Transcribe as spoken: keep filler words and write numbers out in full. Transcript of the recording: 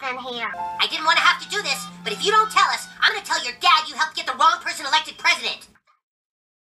in here. I didn't want to have to do this, but if you don't